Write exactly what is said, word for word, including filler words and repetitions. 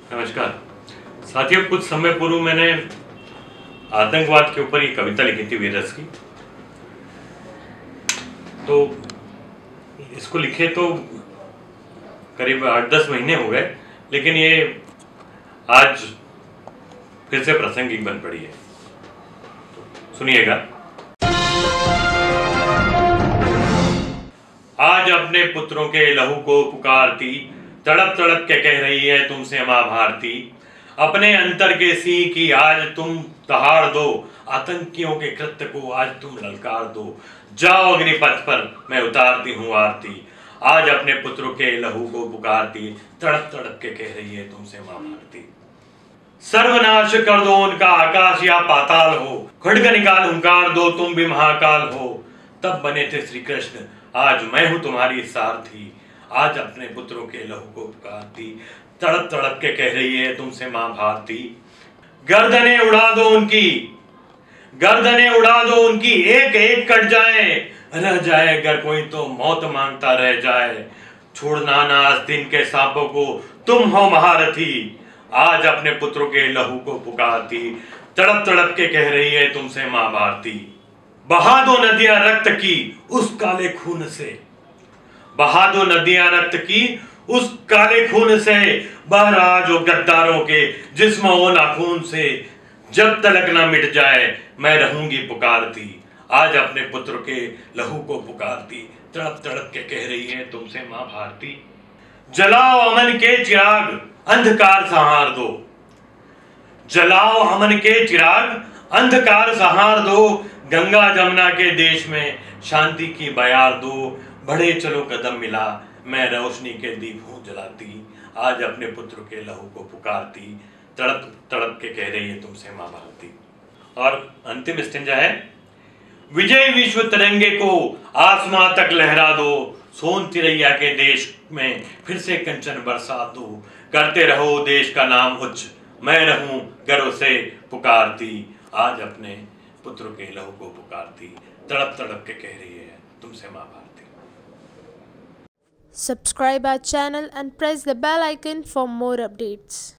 नमस्कार साथियों, कुछ समय पूर्व मैंने आतंकवाद के ऊपर एक कविता लिखी थी वीरस की। तो इसको लिखे तो करीब आठ दस महीने हो गए, लेकिन ये आज फिर से प्रासंगिक बन पड़ी है। सुनिएगा। आज अपने पुत्रों के लहू को पुकारती, तड़प तड़प के कह रही है तुमसे मां भारती। अपने अंतर के सी की आज तुम दहाड़ दो, आतंकियों के कृत्य को आज तुम ललकार दो। जाओ अग्निपथ पर, मैं उतारती हूँ आरती। आज अपने पुत्रों के लहू को पुकारती, तड़प तड़प के कह रही है तुमसे मां भारती। सर्वनाश कर दो उनका आकाश या पाताल हो, खड्ग निकाल हुंकार दो तुम भी महाकाल हो। तब बने थे श्री कृष्ण, आज मैं हूं तुम्हारी सारथी। आज अपने पुत्रों के लहू को पुकारती, तड़प तड़प के कह रही है तुमसे मां भारती। गर्दने उड़ा दो उनकी, गर्दने उड़ा दो उनकी, एक एक कट जाए, रह जाए अगर कोई तो मौत मांगता रह जाए। छोड़ना ना आस्तीन के सांपों को, तुम हो महारथी। आज अपने पुत्रों के लहू को पुकारती, तड़प तड़प के कह रही है तुमसे मां भारती। बहा दो नदियां रक्त की उस काले खून से, बहा दो नदियां रक्त की उस काले खून से। बह रहा जो गद्दारों के जिस्म हो नाखून से। जब तलक ना मिट जाए मैं रहूंगी पुकारती। आज अपने पुत्र के लहू को पुकारती, तड़प तड़प के कह रही है तुमसे मां भारती। जलाओ अमन के चिराग, अंधकार संहार दो। जलाओ अमन के चिराग, अंधकार संहार दो। गंगा जमुना के देश में शांति की बयार दो। बढ़े चलो कदम मिला, मैं रोशनी के दीप हूं जलाती। आज अपने पुत्र के लहू को पुकारती, तड़प तड़प के कह रही है तुमसे मां भारती। और अंतिम स्टेंजा है, विजय विश्व तिरंगे को आसमां तक लहरा दो। सोन तिरैया के देश में फिर से कंचन बरसा दो। करते रहो देश का नाम उच्च, मैं रहूं गर्व से पुकारती। आज अपने पुत्र के लहू को पुकारती, तड़प तड़प के कह रही है तुमसे मां Bharti. Subscribe our channel and press the bell icon for more updates.